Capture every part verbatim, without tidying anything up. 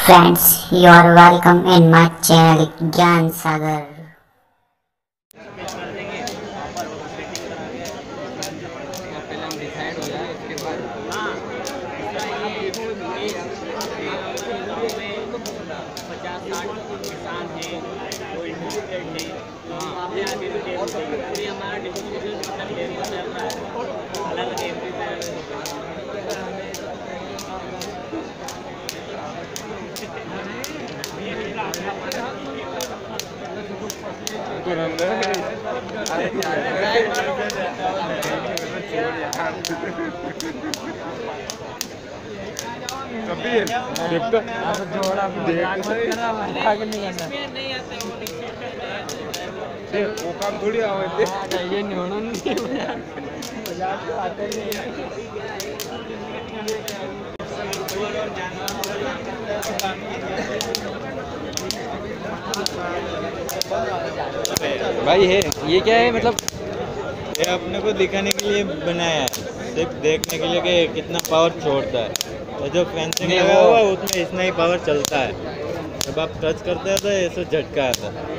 Friends, you are welcome in my channel ज्ञान सागर। कबीर देखो अब जोड़ा वो काम थोड़ी आवे ये नहीं होना नहीं भाई है ये क्या है मतलब ये अपने को दिखाने के लिए बनाया है, सिर्फ देखने के लिए कि कितना पावर छोड़ता है। और जो फेंसिंग लगा हुआ है उसमें इतना ही पावर चलता है। जब आप टच करते हैं तो ऐसे झटका आता है।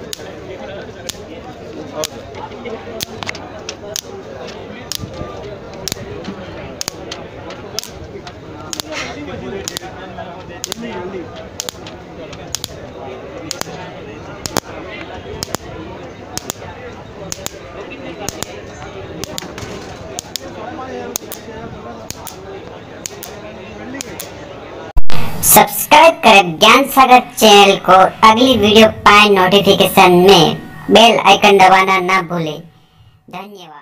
सब्सक्राइब करें ज्ञान सागर चैनल को। अगली वीडियो पाए नोटिफिकेशन में बेल आइकन दबाना ना भूलें। धन्यवाद।